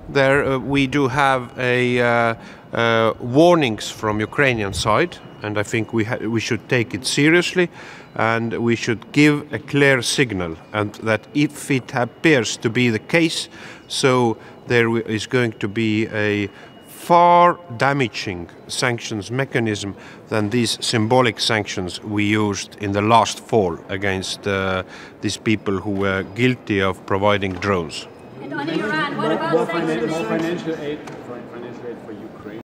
There we do have warnings from Ukrainian side, and I think we should take it seriously, and we should give a clear signal, and that if it appears to be the case, so there is going to be a far damaging sanctions mechanism than these symbolic sanctions we used in the last fall against these people who were guilty of providing drones. And on Iran, what about more financial aid